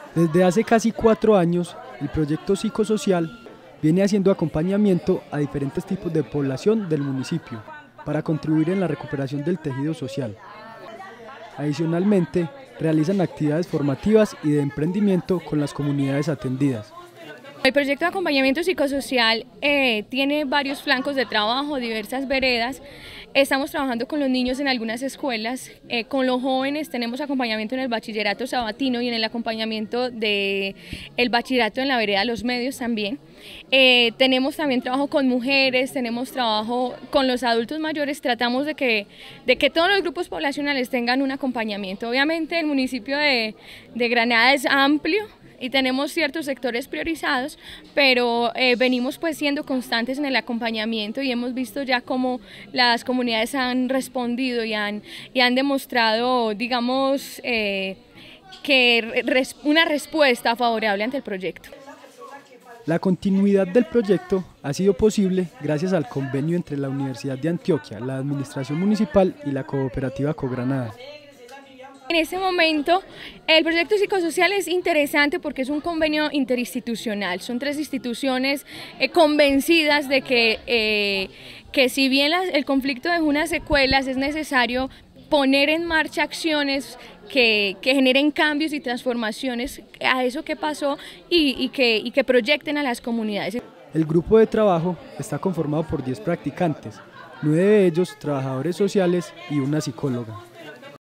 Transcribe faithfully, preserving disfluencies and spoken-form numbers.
Desde hace casi cuatro años, el proyecto psicosocial viene haciendo acompañamiento a diferentes tipos de población del municipio para contribuir en la recuperación del tejido social. Adicionalmente, realizan actividades formativas y de emprendimiento con las comunidades atendidas. El proyecto de acompañamiento psicosocial eh, tiene varios flancos de trabajo, diversas veredas. Estamos trabajando con los niños en algunas escuelas, eh, con los jóvenes tenemos acompañamiento en el bachillerato sabatino y en el acompañamiento del bachillerato en la vereda Los Medios también. Eh, tenemos también trabajo con mujeres, tenemos trabajo con los adultos mayores, tratamos de que, de que todos los grupos poblacionales tengan un acompañamiento. Obviamente el municipio de, de Granada es amplio y tenemos ciertos sectores priorizados, pero eh, venimos pues siendo constantes en el acompañamiento y hemos visto ya cómo las comunidades han respondido y han, y han demostrado, digamos, eh, que res, una respuesta favorable ante el proyecto. La continuidad del proyecto ha sido posible gracias al convenio entre la Universidad de Antioquia, la Administración Municipal y la Cooperativa Cogranada. En este momento el proyecto psicosocial es interesante porque es un convenio interinstitucional, son tres instituciones eh, convencidas de que, eh, que si bien las, el conflicto dejó unas secuelas, es necesario poner en marcha acciones que, que generen cambios y transformaciones a eso que pasó y, y, que, y que proyecten a las comunidades. El grupo de trabajo está conformado por diez practicantes, nueve de ellos trabajadores sociales y una psicóloga.